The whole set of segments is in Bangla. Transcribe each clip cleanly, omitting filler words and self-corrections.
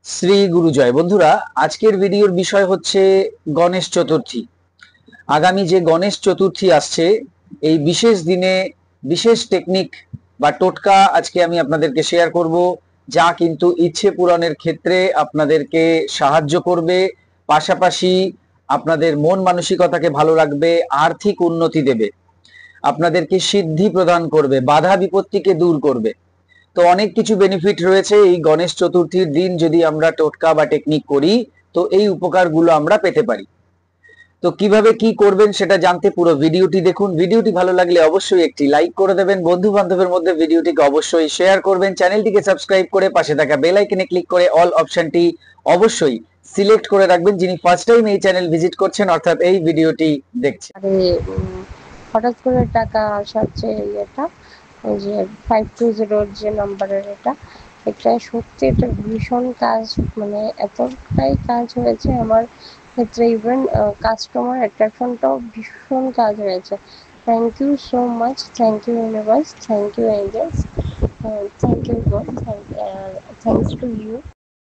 শ্রী গুরুজয়। বন্ধুরা, আজকের ভিডিওর বিষয় হচ্ছে গণেশ চতুর্থী। আগামী যে গণেশ চতুর্থী আসছে, এই বিশেষ দিনে বিশেষ টেকনিক বা টোটকা আজকে আমি আপনাদেরকে শেয়ার করব, যা কিন্তু ইচ্ছে পূরণের ক্ষেত্রে আপনাদেরকে সাহায্য করবে, পাশাপাশি আপনাদের মন মানসিকতাকে ভালো রাখবে, আর্থিক উন্নতি দেবে, আপনাদেরকে সিদ্ধি প্রদান করবে, বাধা বিপত্তিকে দূর করবে। তো অনেক কিছু বেনিফিট রয়েছে এই গণেশ চতুর্থীর দিন যদি আমরা টোটকা বা টেকনিক করি, তো এই উপকারগুলো আমরা পেতে পারি। তো কিভাবে কি করবেন সেটা জানতে পুরো ভিডিওটি দেখুন। ভিডিওটি ভালো লাগলে অবশ্যই একটি লাইক করে দেবেন, বন্ধু বান্ধবের মধ্যে ভিডিওটিকে অবশ্যই শেয়ার করবেন, চ্যানেলটিকে সাবস্ক্রাইব করে পাশে থাকা বেল আইকনে ক্লিক করে অল অপশনটি অবশ্যই সিলেক্ট করে রাখবেন, যিনি ফার্স্ট টাইম এই চ্যানেল ভিজিট করছেন অর্থাৎ এই ভিডিওটি দেখছেন। হঠাৎ করে টাকা আসার যে ইয়েটা, ওই যে 520 যে নাম্বারের এটা সত্যি একটা ভীষণ কাজ, মানে এতটাই কাজ হয়েছে আমার ক্ষেত্রে, ইভেন কাস্টমার অ্যাট্রাকশনটাও ভীষণ কাজ হয়েছে। Thank you so much, thank you universe, thank you angels, thank you God, thanks to you.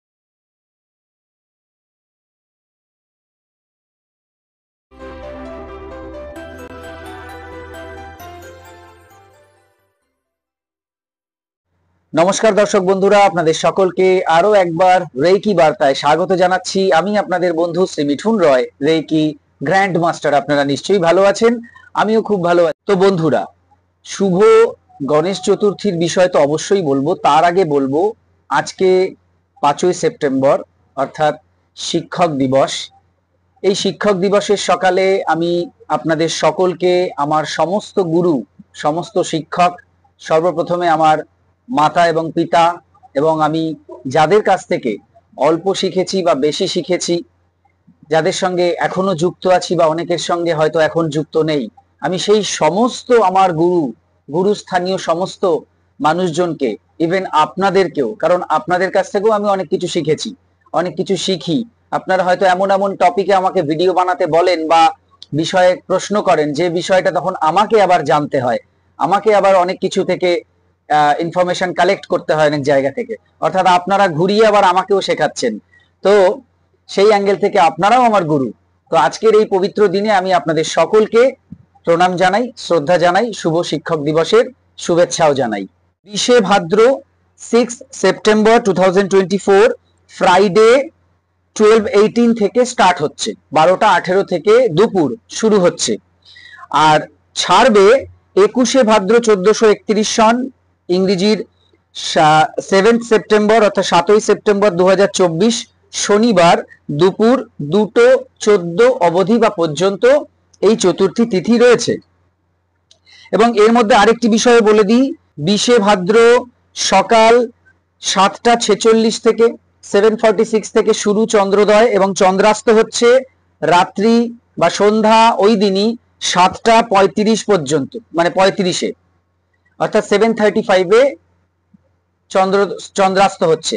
নমস্কার দর্শক বন্ধুরা, আপনাদের সকলকে আরো একবার রেইকি বার্তায় স্বাগত জানাচ্ছি। আমি আপনাদের বন্ধু Shri Mithun Roy, reiki grand master. আপনারা নিশ্চয়ই ভালো আছেন, আমিও খুব ভালো আছি। তো বন্ধুরা, শুভ গণেশ চতুর্থীর বিষয় তো অবশ্যই বলবো, তার আগে বলবো আজকে 5ই সেপ্টেম্বর অর্থাৎ শিক্ষক দিবস। এই শিক্ষক দিবসের সকালে আমি আপনাদের সকলকে আমার সমস্ত গুরু, সমস্ত শিক্ষক, সর্বপ্রথমে আমার মাতা এবং পিতা, এবং আমি যাদের কাছ থেকে অল্প শিখেছি বা বেশি শিখেছি, যাদের সঙ্গে এখনো যুক্ত আছি বা অনেকের সঙ্গে হয়তো এখন যুক্ত নেই, আমি সেই সমস্ত আমার গুরুস্থানীয় সমস্ত মানুষজনকে, ইভেন আপনাদেরকেও, কারণ আপনাদের কাছ থেকেও আমি অনেক কিছু শিখেছি, অনেক কিছু শিখি। আপনারা হয়তো এমন এমন টপিকে আমাকে ভিডিও বানাতে বলেন বা বিষয়ে প্রশ্ন করেন, যে বিষয়টা তখন আমাকে আবার জানতে হয়, আমাকে আবার অনেক কিছু থেকে ইনফরমেশন কালেক্ট করতে হয় অনেক জায়গা থেকে, অর্থাৎ আপনারা ঘুরিয়ে আবার আমাকেও শেখাচ্ছেন। তো সেই অ্যাঙ্গেল থেকে আপনারাও আমার গুরু। তো আজকের এই পবিত্র দিনে আমি আপনাদের সকলকে প্রণাম জানাই, শ্রদ্ধা জানাই, শুভ শিক্ষক দিবসের শুভেচ্ছাও জানাই। 20শে ভাদ্র 6 সেপ্টেম্বর 2024 ফ্রাইডে 12:18 থেকে স্টার্ট হচ্ছে, 12টা 18 থেকে দুপুর শুরু হচ্ছে, আর ছাড়বে 21শে ভাদ্র 1431 সন ইংরেজির 7 সেপ্টেম্বর অর্থাৎ 7ই সেপ্টেম্বর 2024 শনিবার দুপুর 2:14 অবধি বা পর্যন্ত এই চতুর্থী তিথি রয়েছে। এবং এর মধ্যে আরেকটি বিষয় বলে দিই, 20শে ভাদ্র সকাল 7টা 46 থেকে 7:46 থেকে শুরু চন্দ্রোদয়, এবং চন্দ্রাস্ত হচ্ছে রাত্রি বা সন্ধ্যা ওই দিনই 7টা 35 পর্যন্ত, মানে 35-এ অর্থাৎ 7:35-এ চন্দ্রাস্ত হচ্ছে।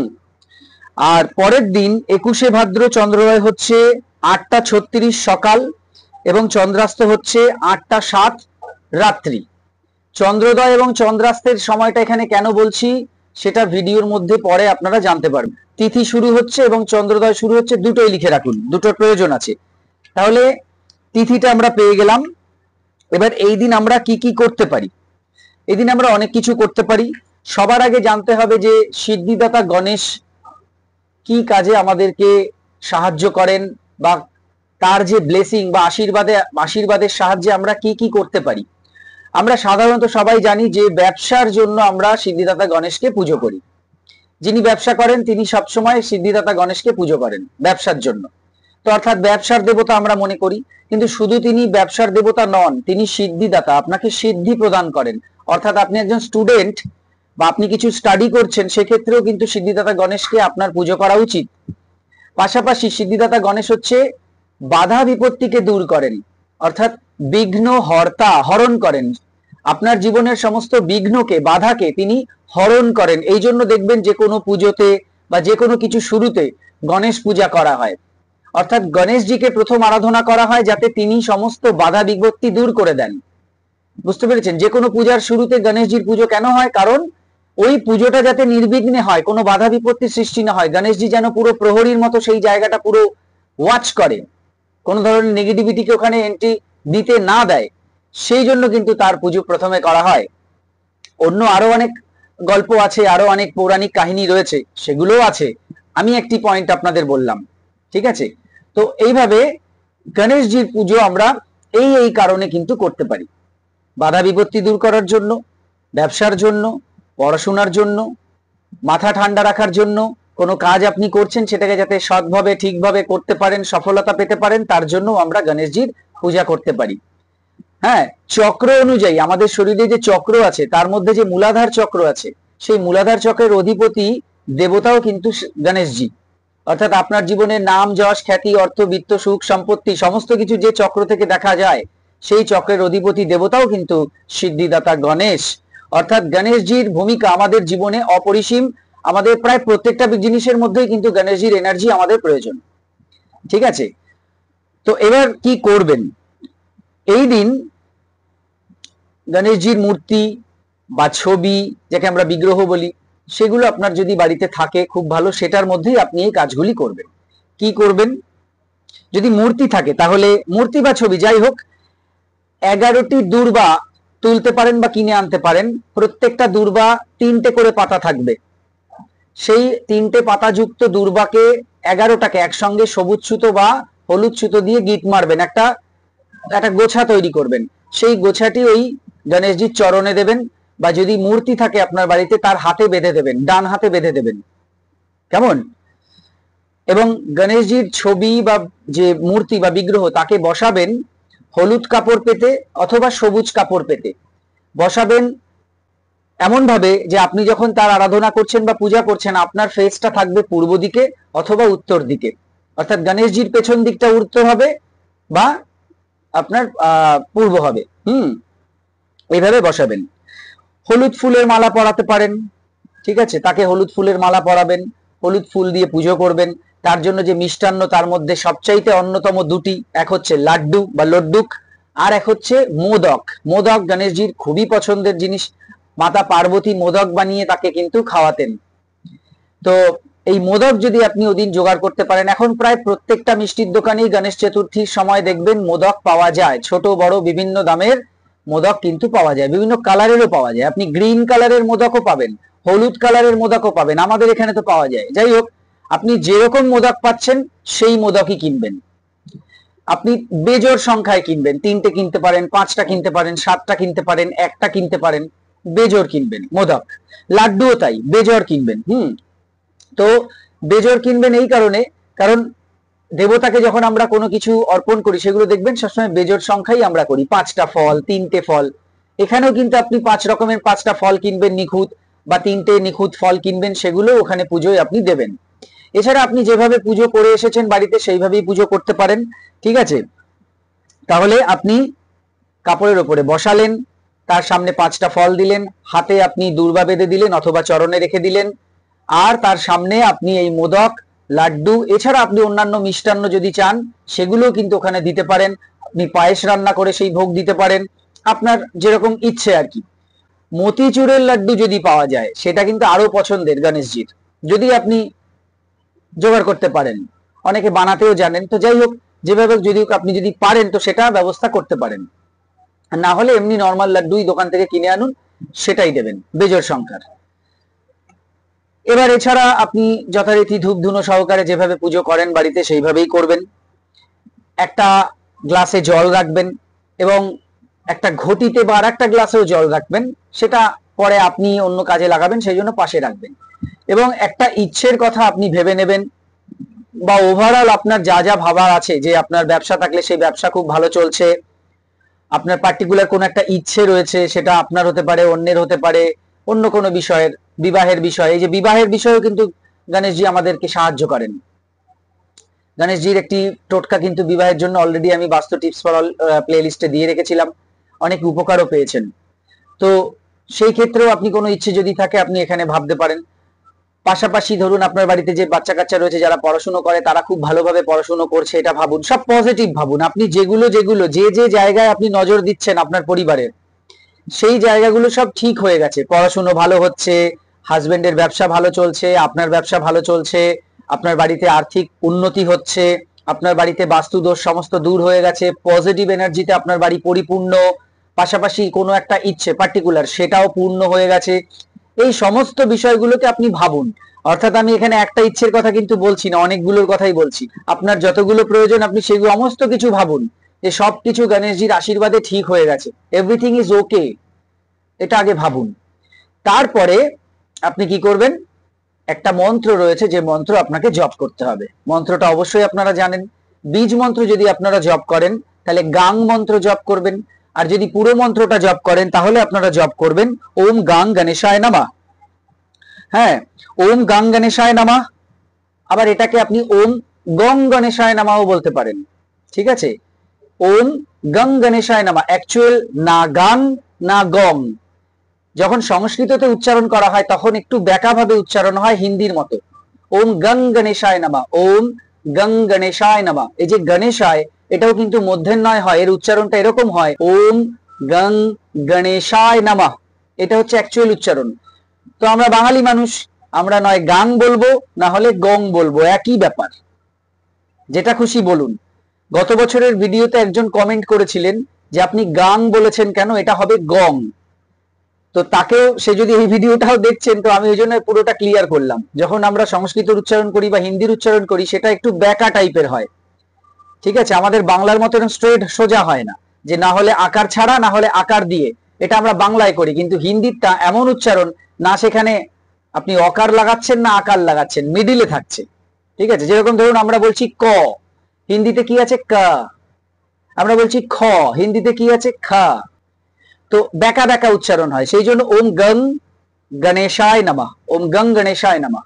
আর পরের দিন 21শে ভাদ্র চন্দ্রোদয় হচ্ছে 8টা 36 সকাল, এবং চন্দ্রাস্ত হচ্ছে 8টা 7 রাত্রি। চন্দ্রোদয় এবং চন্দ্রাস্তের সময়টা এখানে কেন বলছি সেটা ভিডিওর মধ্যে পরে আপনারা জানতে পারবেন। তিথি শুরু হচ্ছে এবং চন্দ্রোদয় শুরু হচ্ছে, দুটোই লিখে রাখুন, দুটোর প্রয়োজন আছে। তাহলে তিথিটা আমরা পেয়ে গেলাম। এবার এই দিন আমরা কি কি করতে পারি? এই দিন আমরা অনেক কিছু করতে পারি। সবার আগে জানতে হবে যে সিদ্ধিদাতা গণেশ কি কাজে আমাদেরকে সাহায্য করেন, বা তার যে ব্লেসিং বা আশীর্বাদের সাহায্যে আমরা কি কি করতে পারি। আমরা সাধারণত সবাই জানি যে ব্যবসার জন্য আমরা সিদ্ধিদাতা গণেশকে পুজো করি। যিনি ব্যবসা করেন তিনি সবসময় সিদ্ধিদাতা গণেশকে পুজো করেন ব্যবসার জন্য। তো অর্থাৎ ব্যবসার দেবতা আমরা মনে করি, কিন্তু শুধু তিনি ব্যবসার দেবতা নন, তিনি সিদ্ধিদাতা, আপনাকে সিদ্ধি প্রদান করেন। অর্থাৎ আপনি একজন স্টুডেন্ট বা আপনি কিছু স্টাডি করছেন, সেক্ষেত্রেও কিন্তু সিদ্ধিদাতা গণেশকে আপনার পুজো করা উচিত। পাশাপাশি সিদ্ধিদাতা গণেশ হচ্ছে বাধা বিপত্তিকে দূর করেন, অর্থাৎ বিঘ্ন হর্তা, হরণ করেন। আপনার জীবনের সমস্ত বিঘ্নকে, বাধাকে তিনি হরণ করেন। এই জন্য দেখবেন যে কোনো পুজোতে বা যে কোনো কিছু শুরুতে গণেশ পূজা করা হয়, অর্থাৎ গণেশজিকে প্রথম আরাধনা করা হয় যাতে তিনি সমস্ত বাধা বিপত্তি দূর করে দেন। বুঝতে পেরেছেন? যে কোনো পূজার শুরুতে গণেশজির পুজো কেন হয়? কারণ ওই পুজোটা যাতে নির্বিঘ্নে হয়, কোনো বাধা বিপত্তির সৃষ্টি না হয়, গণেশজি যেন পুরো প্রহরীর মতো সেই জায়গাটা পুরো ওয়াচ করে, কোনো ধরনের নেগেটিভিটিকে ওখানে এন্ট্রি দিতে না দেয়, সেই জন্য কিন্তু তার পুজো প্রথমে করা হয়। অন্য আরো অনেক গল্প আছে, আরো অনেক পৌরাণিক কাহিনী রয়েছে, সেগুলোও আছে, আমি একটি পয়েন্ট আপনাদের বললাম, ঠিক আছে। তো এইভাবে গণেশজির পুজো আমরা এই কারণে কিন্তু করতে পারি, বাধা বিপত্তি দূর করার জন্য, ব্যবসার জন্য, পড়াশোনার জন্য, মাথা ঠান্ডা রাখার জন্য, কোনো কাজ আপনি করছেন সেটাকে যাতে সৎভাবে ঠিকভাবে করতে পারেন, সফলতা পেতে পারেন, তার জন্য আমরা গণেশজির পূজা করতে পারি। হ্যাঁ, চক্র অনুযায়ী আমাদের শরীরে যে চক্র আছে তার মধ্যে যে মূলাধার চক্র আছে, সেই মূলাধার চক্রের অধিপতি দেবতাও কিন্তু গণেশজি। অর্থাৎ আপনার জীবনে নাম, যশ, খ্যাতি, অর্থ, বিত্ত, সুখ, সম্পত্তি সমস্ত কিছু যে চক্র থেকে দেখা যায়, সেই চক্রের অধিপতি দেবতাও কিন্তু সিদ্ধিদাতা গণেশ। অর্থাৎ গণেশজির ভূমিকা আমাদের জীবনে অপরিসীম, আমাদের প্রায় প্রত্যেকটা জিনিসের মধ্যেই কিন্তু গণেশজির এনার্জি আমাদের প্রয়োজন, ঠিক আছে। তো এবার কি করবেন, এই দিন গণেশজির মূর্তি বা ছবি, যাকে আমরা বিগ্রহ বলি, সেগুলো আপনার যদি বাড়িতে থাকে খুব ভালো, সেটার মধ্যেই আপনি এই কাজগুলি করবেন। কি করবেন, যদি মূর্তি থাকে তাহলে মূর্তি বা ছবি যাই হোক, 11টি দূর্বা তুলতে পারেন বা কিনে আনতে পারেন। প্রত্যেকটা দূর্বা 3টে করে পাতা থাকবে, সেই 3টে পাতাযুক্ত দূর্বাকে 11টাকে একসঙ্গে সবুজ সুতো বা হলুদ সুতো দিয়ে গিট মারবেন, একটা গোছা তৈরি করবেন, সেই গোছাটি ওই গণেশজির চরণে দেবেন, বা যদি মূর্তি থাকে আপনার বাড়িতে তার হাতে বেঁধে দেবেন, ডান হাতে বেঁধে দেবেন, কেমন। এবং গণেশজির ছবি বা যে মূর্তি বা বিগ্রহ তাকে বসাবেন হলুদ কাপড় পেতে অথবা সবুজ কাপড় পেতে বসাবেন, এমন ভাবে যে আপনি যখন তার আরাধনা করছেন বা পূজা করছেন, আপনার ফেসটা থাকবে পূর্ব দিকে অথবা উত্তর দিকে, অর্থাৎ গণেশজির পেছন দিকটা উত্তর হবে বা আপনার পূর্ব হবে। এইভাবে বসাবেন। হলুদ ফুলের মালা পরাতে পারেন, ঠিক আছে, তাকে হলুদ ফুলের মালা পরাবেন, হলুদ ফুল দিয়ে পুজো করবেন। তার জন্য যে মিষ্টান্ন, তার মধ্যে সবচাইতে অন্যতম দুটি, এক হচ্ছে লাড্ডু বা লড্ডুক, আর এক হচ্ছে মোদক। মোদক গণেশজির খুবই পছন্দের জিনিস, মাতা পার্বতী মোদক বানিয়ে তাকে কিন্তু খাওয়াতেন। তো এই মোদক যদি আপনি ওদিন জোগাড় করতে পারেন, এখন প্রায় প্রত্যেকটা মিষ্টির দোকানেই গণেশ চতুর্থীর সময় দেখবেন মোদক পাওয়া যায়, ছোট বড় বিভিন্ন দামের মোদক কিন্তু পাওয়া যায়, বিভিন্ন কালারেরও পাওয়া যায়, আপনি গ্রিন কালারের মোদকও পাবেন, হলুদ কালারের মোদকও পাবেন, আমাদের এখানে তো পাওয়া যায়। যাই হোক, আপনি যেরকম মোদক পাচ্ছেন সেই মোদকই কিনবেন, আপনি বেজোড় সংখ্যায় কিনবেন, 3টে কিনতে পারেন, 5টা কিনতে পারেন, 7টা কিনতে পারেন, একটা কিনতে পারেন, বেজোড় কিনবেন মোদক। লাড্ডুও তাই, বেজোড় কিনবেন। তো বেজোড় কিনবেন এই কারণে, কারণ দেবতাকে যখন আমরা কোনো কিছু অর্পণ করি সেগুলো দেখবেন সবসময় বেজোড় সংখ্যাই আমরা করি, 5টা ফল, 3টে ফল। এখানেও কিন্তু আপনি 5 রকমের 5টা ফল কিনবেন নিখুঁত, বা 3টে নিখুঁত ফল কিনবেন, সেগুলো ওখানে পুজোয় আপনি দেবেন। এছাড়া আপনি যেভাবে পুজো করে এসেছেন বাড়িতে সেইভাবেই পুজো করতে পারেন, ঠিক আছে। তাহলে আপনি কাপড়ের ওপরে বসালেন, তার সামনে 5টা ফল দিলেন, হাতে আপনি দূর্বা বেঁধে দিলেন অথবা চরণে রেখে দিলেন, আর তার সামনে আপনি এই মোদক, লাড্ডু, এছাড়া আপনি অন্যান্য মিষ্টান্ন যদি চান সেগুলো কিন্তু ওখানে দিতে পারেন। আপনি পায়েস রান্না করে সেই ভোগ দিতে পারেন, আপনার যেরকম ইচ্ছে আর কি। মতিচুরের লাড্ডু যদি পাওয়া যায় সেটা কিন্তু আরো পছন্দের গণেশজির, যদি আপনি জোগাড় করতে পারেন, অনেকে বানাতেও জানেন। তো যাই হোক, যেভাবে যদি আপনি যদি পারেন তো সেটা ব্যবস্থা করতে পারেন, আর না হলে এমনি নর্মাল লাড্ডুই দোকান থেকে কিনে আনুন, সেটাই দেবেন বেজোড় সংখ্যার। এবার এছাড়া আপনি যথারীতি ধূপ ধুনো সহকারে যেভাবে পুজো করেন বাড়িতে সেইভাবেই করবেন। একটা গ্লাসে জল রাখবেন এবং একটা ঘটিতে বা আরেকটা গ্লাসেও জল রাখবেন, সেটা পরে আপনি অন্য কাজে লাগাবেন, সেই জন্য পাশে রাখবেন। এবং একটা ইচ্ছের কথা আপনি ভেবে নেবেন, বা ওভারঅল আপনার যা যা ভাবার আছে, যে আপনার ব্যবসা থাকলে সেই ব্যবসা খুব ভালো চলছে, আপনার পার্টিকুলার কোন একটা ইচ্ছে রয়েছে, সেটা আপনার হতে পারে, অন্যের হতে পারে, অন্য কোনো বিষয়ের, বিবাহের বিষয়ে, এই যে বিবাহের বিষয়েও কিন্তু গণেশজি আমাদেরকে সাহায্য করেন। গণেশজির একটি টোটকা কিন্তু বিবাহের জন্য অলরেডি আমি বাস্তু টিপস ফর অল প্লে লিস্টে দিয়ে রেখেছিলাম, অনেক উপকারও পেয়েছেন। তো সেই ক্ষেত্রেও আপনি কোনো ইচ্ছে যদি থাকে আপনি এখানে ভাবতে পারেন। পাশাপাশি ধরুন আপনার বাড়িতে যে বাচ্চা কাচ্চা রয়েছে যারা পড়াশোনা করে, তারা খুব ভালোভাবে পড়াশোনা করছে, এটা ভাবুন, সব পজিটিভ ভাবুন। আপনি যেগুলো যে জায়গায় আপনি নজর দিচ্ছেন আপনার পরিবারের, সেই জায়গাগুলো সব ঠিক হয়ে গেছে, পড়াশোনা ভালো হচ্ছে, হাজবেন্ডের ব্যবসা ভালো চলছে, আপনার ব্যবসা ভালো চলছে, আপনার বাড়িতে আর্থিক উন্নতি হচ্ছে, আপনার বাড়িতে বাস্তু দোষ সমস্ত দূর হয়ে গেছে, পজিটিভ এনার্জিতে আপনার বাড়ি পরিপূর্ণ, পাশাপাশি কোনো একটা ইচ্ছে পার্টিকুলার সেটাও পূর্ণ হয়ে গেছে। এই সমস্ত বিষয়গুলোকে আপনি ভাবুন। অর্থাৎ আমি এখানে একটা ইচ্ছের কথা কিন্তু বলছি না, অনেকগুলোর কথাই বলছি। আপনার যতগুলো প্রয়োজন আপনি সেগুলো সমস্ত কিছু ভাবুন যে সবকিছু গণেশজির আশীর্বাদে ঠিক হয়ে গেছে, এভরিথিং ইজ ওকে, এটা আগে ভাবুন। তারপরে আপনি কি করবেন, একটা মন্ত্র রয়েছে যে মন্ত্র আপনাকে জপ করতে হবে। মন্ত্রটা অবশ্যই আপনারা জানেন। বীজ মন্ত্র যদি আপনারা জপ করেন তাহলে গাং মন্ত্র জপ করবেন, আর যদি পুরো মন্ত্রটা জপ করেন তাহলে আপনারা জপ করবেন ওম গাং গণেশায় নমঃ। হ্যাঁ, ওম গাং গণেশায় নমঃ। আবার এটাকে আপনি ওম গং গণেশায় নমঃও বলতে পারেন, ঠিক আছে? ওম গং গণেশায় নমঃ, অ্যাকচুয়াল না গাং না গং। যখন সংস্কৃততে উচ্চারণ করা হয় তখন একটু ব্যাকাভাবে উচ্চারণ হয় হিন্দির মতো। ওম গং গণেশায় নমঃ, ওম গং গণেশায় নমঃ। এই যে গণেশায়, এটাও কিন্তু মূর্ধন্যয় হয়, এর উচ্চারণটা এরকম হয় ওম গং গণেশায় নমঃ। এটা হচ্ছে অ্যাকচুয়াল উচ্চারণ। তো আমরা বাঙালি মানুষ, আমরা নয় গাং বলবো না হলে গং বলবো, একই ব্যাপার, যেটা খুশি বলুন। গত বছরের ভিডিওতে একজন কমেন্ট করেছিলেন যে আপনি গাং বলেছেন কেন, এটা হবে গং। তো তাকেও, সে যদি এই ভিডিওটাও দেখছেন, তো আমি ওই জন্য পুরোটা ক্লিয়ার করলাম। যখন আমরা সংস্কৃতের উচ্চারণ করি বা হিন্দির উচ্চারণ করি সেটা একটু ব্যাকা টাইপের হয়, ঠিক আছে? আমাদের বাংলার মতো স্ট্রেট সোজা হয় না, যে না হলে আকার ছাড়া না হলে আকার দিয়ে, এটা আমরা বাংলায় করি। কিন্তু হিন্দিরটা এমন উচ্চারণ, না সেখানে আপনি অকার লাগাচ্ছেন না আকার লাগাচ্ছেন, মিডিলে থাকছে, ঠিক আছে? যেরকম ধরুন আমরা বলছি ক, হিন্দিতে কি আছে ক, আমরা বলছি খ, হিন্দিতে কি আছে খ। তো ব্যাকা ব্যাকা উচ্চারণ হয়, সেই জন্য ওম গং গণেশায় নমঃ, ওম গং গণেশায় নমঃ।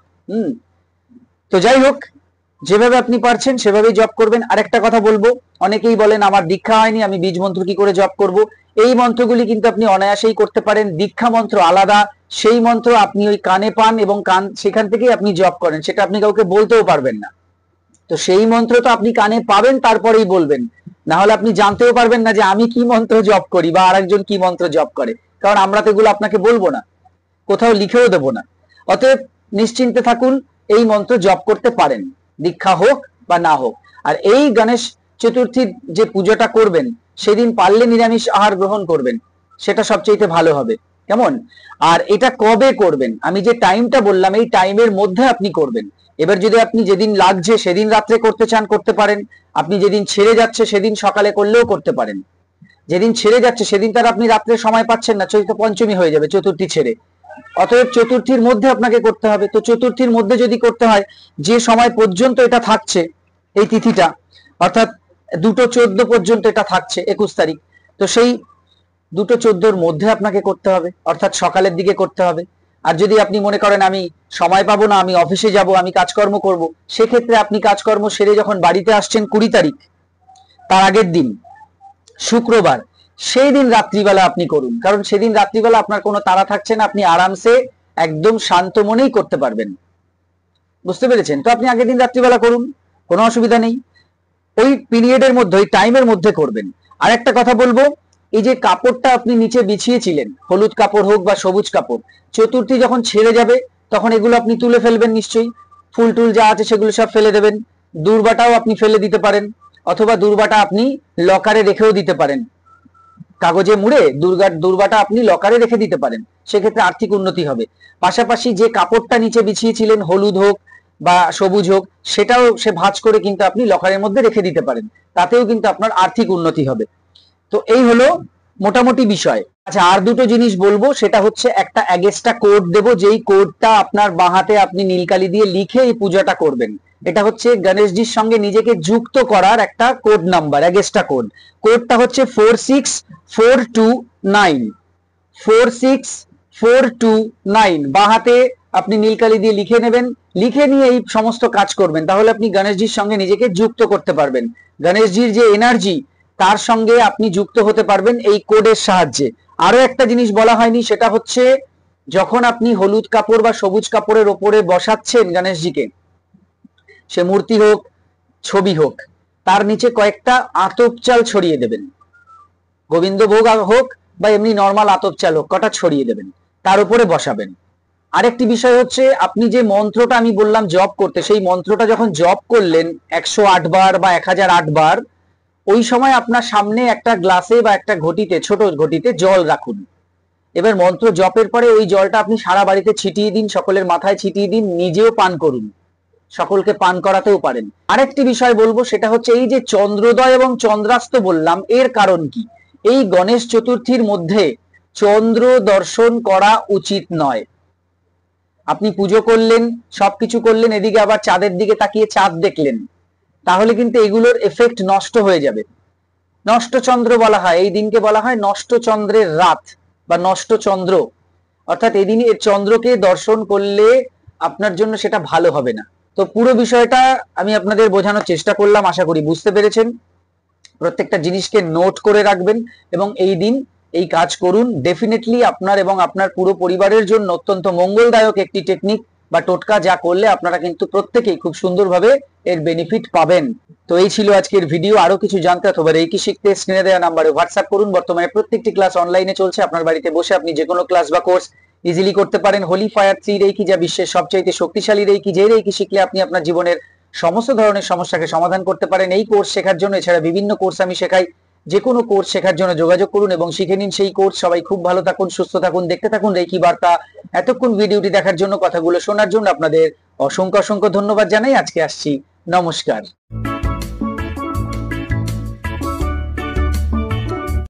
তো যাই হোক, যেভাবে আপনি পারছেন সেভাবেই জপ করবেন। আরেকটা কথা বলবো, অনেকেই বলেন আমার দীক্ষা হয়নি, আমি বীজ মন্ত্র কি করে জপ করব? এই মন্ত্রগুলি কিন্তু আপনি অনায়াসেই করতে পারেন। দীক্ষা মন্ত্র আলাদা, সেই মন্ত্র আপনি ওই কানে পান এবং কান সেখান থেকেই আপনি জপ করেন, সেটা আপনি কাউকে বলতেও পারবেন না। তো সেই মন্ত্র তো আপনি কানে পাবেন, তারপরেই বলবেন, না হলে আপনি জানতেও পারবেন না যে আমি কি মন্ত্র জপ করি বা আরেকজন কি মন্ত্র জপ করে, কারণ আমরা তো এগুলো আপনাকে বলবো না, কোথাও লিখেও দেবো না। অতএব নিশ্চিন্তে থাকুন, এই মন্ত্র জপ করতে পারেন, দীক্ষা হোক বা না হোক। আর এই গণেশ চতুর্থীর যে পুজোটা করবেন, সেদিন পারলে নিরামিষ আহার গ্রহণ করবেন, সেটা সবচেয়ে ভালো হবে, কেমন? আর এটা কবে করবেন, আমি যে টাইমটা বললাম এই টাইমের মধ্যে আপনি করবেন। এবার যদি আপনি যেদিন লাগছে সেদিন রাত্রে করতে চান করতে পারেন, আপনি যেদিন ছেড়ে যাচ্ছে সেদিন সকালে করলেও করতে পারেন। যেদিন ছেড়ে যাচ্ছে সেদিন তার আপনি রাত্রে সময় পাচ্ছেন না, চৈত্র পঞ্চমী হয়ে যাবে চতুর্থী ছেড়ে, অতএব চতুর্থীর মধ্যে আপনাকে করতে হবে। তো চতুর্থীর মধ্যে যদি করতে হয়, যে সময় পর্যন্ত এটা থাকছে এই তিথিটা, অর্থাৎ 2:14 পর্যন্ত এটা থাকছে, 21 তারিখ, তো সেই 2:14 মধ্যে আপনাকে করতে হবে, অর্থাৎ সকালের দিকে করতে হবে। আর যদি আপনি মনে করেন আমি সময় পাবো না, আমি অফিসে যাব, আমি কাজকর্ম করব, সেক্ষেত্রে আপনি কাজকর্ম সেরে যখন বাড়িতে আসছেন 20 তারিখ, তার আগের দিন শুক্রবার, সেই দিন রাত্রিবেলা আপনি করুন, কারণ সেদিন রাত্রিবেলা আপনার কোনো তাড়া থাকছে না, আপনি আরামসে একদম শান্ত মনেই করতে পারবেন। বুঝতে পেরেছেন? তো আপনি আগের দিন রাত্রিবেলা করুন, কোনো অসুবিধা নেই। ওই পিরিয়ডের মধ্যে, ওই টাইমের মধ্যে করবেন। আর একটা কথা বলবো, এই যে কাপড়টা আপনি নিচে বিছিয়েছিলেন, হলুদ কাপড় হোক বা সবুজ কাপড়, চতুর্থী যখন ছেড়ে যাবে তখন এগুলো আপনি তুলে ফেলবেন নিশ্চয়ই। ফুল টুল যা আছে সেগুলো সব ফেলে দেবেন। দূর্বাটাও আপনি ফেলে দিতে পারেন, অথবা দূর্বাটা আপনি লকারে রেখেও দিতে পারেন, কাগজে মুড়ে দূর্বাটা আপনি লকারে রেখে দিতে পারেন, সেক্ষেত্রে আর্থিক উন্নতি হবে। পাশাপাশি যে কাপড়টা নিচে বিছিয়েছিলেন, হলুদ হোক বা সবুজ হোক, সেটাও সে ভাঁজ করে কিন্তু আপনি লকারের মধ্যে রেখে দিতে পারেন, তাতেও কিন্তু আপনার আর্থিক উন্নতি হবে। তো এই হলো মোটামুটি বিষয়। আচ্ছা, আর দুটো জিনিস বলবো, সেটা হচ্ছে একটা অ্যাগেস্টা কোড দেবো, যেই কোডটা আপনার বাঁ হাতে আপনি নীলকালি দিয়ে লিখে এই পূজাটা করবেন। এটা হচ্ছে গণেশজির সঙ্গে নিজেকে যুক্ত করার একটা কোড নাম্বার, অ্যাগেস্টা কোড। কোডটা হচ্ছে 46429, 46429। বাঁ হাতে আপনি নীলকালি দিয়ে লিখে নেবেন, লিখে নিয়ে এই সমস্ত কাজ করবেন, তাহলে আপনি গণেশজির সঙ্গে নিজেকে যুক্ত করতে পারবেন। গণেশজির যে এনার্জি, তার সঙ্গে আপনি যুক্ত হতে পারবেন এই কোডের সাহায্যে। আরো একটা জিনিস বলা হয়নি, সেটা হচ্ছে যখন আপনি হলুদ কাপড় বা সবুজ কাপড়ের ওপরে বসাচ্ছেন গণেশজিকে, সে মূর্তি হোক ছবি হোক, তার নিচে কয়েকটা আতপ চাল ছড়িয়ে দেবেন, গোবিন্দভোগ হোক বা এমনি নর্মাল আতপ চাল হোক, কটা ছড়িয়ে দেবেন, তার উপরে বসাবেন। আরেকটি বিষয় হচ্ছে, আপনি যে মন্ত্রটা আমি বললাম জপ করতে, সেই মন্ত্রটা যখন জপ করলেন 108 বার বা 1008 বার, ওই সময় আপনার সামনে একটা গ্লাসে বা একটা ঘটিতে, ছোট ঘটিতে জল রাখুন। এবার মন্ত্র জপের পরে ওই জলটা আপনি সারা বাড়িতে ছিটিয়ে দিন, সকলের মাথায় ছিটিয়ে দিন, নিজেও পান করুন, সকলকে পান করাতেও পারেন। আরেকটি বিষয় বলবো, সেটা হচ্ছে এই যে চন্দ্রোদয় এবং চন্দ্রাস্ত বললাম, এর কারণ কি? এই গণেশ চতুর্থীর মধ্যে চন্দ্র দর্শন করা উচিত নয়। আপনি পুজো করলেন, সবকিছু করলেন, এদিকে আবার চাঁদের দিকে তাকিয়ে চাঁদ দেখলেন, তাহলে কিন্তু এগুলোর এফেক্ট নষ্ট হয়ে যাবে। নষ্ট চন্দ্র বলা হয়, এই দিনকে বলা হয় নষ্ট চন্দ্রের রাত বা নষ্ট চন্দ্র। অর্থাৎ এই দিনে চন্দ্রকে দর্শন করলে আপনার জন্য সেটা ভালো হবে না। তো পুরো বিষয়টা আমি আপনাদের বোঝানোর চেষ্টা করলাম, আশা করি বুঝতে পেরেছেন। প্রত্যেকটা জিনিসকে নোট করে রাখবেন এবং এই দিন এই কাজ করুন। ডেফিনেটলি আপনার এবং আপনার পুরো পরিবারের জন্য অত্যন্ত মঙ্গলদায়ক একটি টেকনিক বা টোটকা, যা করলে আপনারা কিন্তু প্রত্যেকেই খুব সুন্দরভাবে এর বেনিফিট পাবেন। তো এই ছিল আজকের ভিডিও। আরো কিছু জানতে অথবা রেকি শিখতে স্ক্রিনে দেওয়া নাম্বারে হোয়াটসঅ্যাপ করুন। বর্তমানে প্রত্যেকটি ক্লাস অনলাইনে চলছে, আপনার বাড়িতে বসে আপনি যে কোনো ক্লাস বা কোর্স ইজিলি করতে পারেন। হোলি ফায়ার 3 রেকি, যা বিশ্বের সবচাইতে শক্তিশালী রেকি, যে রেকি শিখলে আপনি আপনার জীবনের সমস্ত ধরনের সমস্যাকে সমাধান করতে পারেন। এই কোর্স শেখার জন্য, এছাড়া বিভিন্ন কোর্স আমি শেখাই, যে কোনো কোর্স শেখার জন্য যোগাযোগ করুন এবং শিখে নিন সেই কোর্স। সবাই খুব ভালো থাকুন, সুস্থ থাকুন, দেখতে থাকুন রেকি বার্তা। এতক্ষণ ভিডিওটি দেখার জন্য, কথাগুলো শোনার জন্য আপনাদের অসংখ্য অসংখ্য ধন্যবাদ জানাই। আজকে আসছি, নমস্কার।